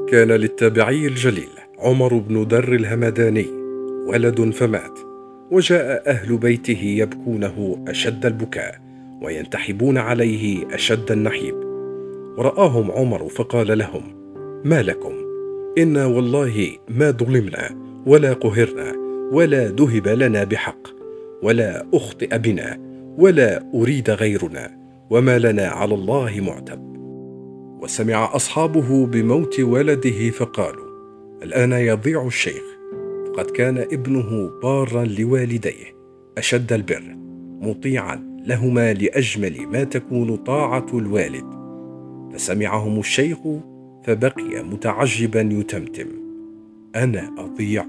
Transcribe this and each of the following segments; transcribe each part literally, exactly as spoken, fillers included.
كان للتابعي الجليل عمر بن در الهمداني ولد فمات، وجاء أهل بيته يبكونه أشد البكاء وينتحبون عليه أشد النحيب، ورآهم عمر فقال لهم: ما لكم؟ إنا والله ما ظلمنا ولا قهرنا ولا دهب لنا بحق ولا أخطئ بنا ولا أريد غيرنا، وما لنا على الله معتب. وسمع أصحابه بموت ولده فقالوا: الآن يضيع الشيخ، فقد كان ابنه بارا لوالديه أشد البر، مطيعا لهما لأجمل ما تكون طاعة الوالد. فسمعهم الشيخ فبقي متعجبا يتمتم: أنا أضيع؟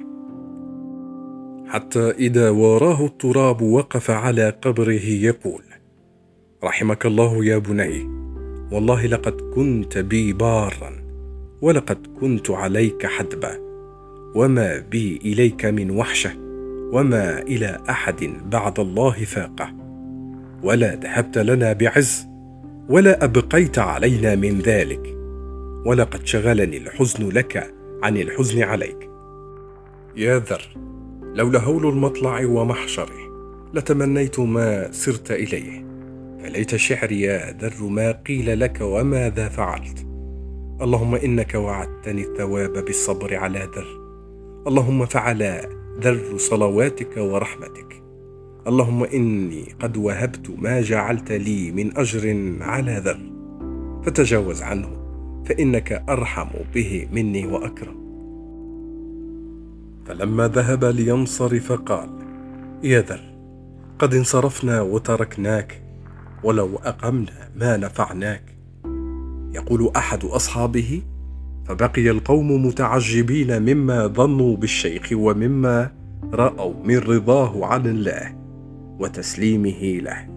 حتى إذا واراه التراب وقف على قبره يقول: رحمك الله يا بني، والله لقد كنت بي بارا، ولقد كنت عليك حدبا، وما بي إليك من وحشة، وما إلى أحد بعد الله فاقه، ولا ذهبت لنا بعز، ولا أبقيت علينا من ذلك، ولقد شغلني الحزن لك عن الحزن عليك. يا ذر، لولا هول المطلع ومحشره لتمنيت ما سرت إليه، فليت شعري يا ذر ما قيل لك وماذا فعلت. اللهم إنك وعدتني الثواب بالصبر على ذر، اللهم فعل ذر صلواتك ورحمتك. اللهم إني قد وهبت ما جعلت لي من أجر على ذر، فتجاوز عنه، فإنك أرحم به مني وأكرم. فلما ذهب لينصرف قال: يا ذر، قد انصرفنا وتركناك، ولو أقمنا ما نفعناك. يقول أحد أصحابه: فبقي القوم متعجبين مما ظنوا بالشيخ ومما رأوا من رضاه عن الله وتسليمه له.